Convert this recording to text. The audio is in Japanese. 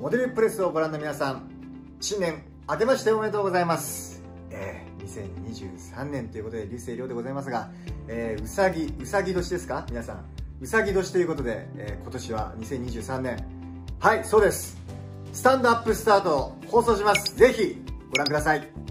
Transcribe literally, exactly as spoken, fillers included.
モデルプレスをご覧の皆さん、新年明けましておめでとうございます。えー、にせんにじゅうさんねんということで流星涼でございますが、えー、うさぎ、うさぎ年ですか皆さん。うさぎ年ということで、えー、今年はにせんにじゅうさんねん。はい、そうです。スタンドアップスタート放送します。ぜひご覧ください。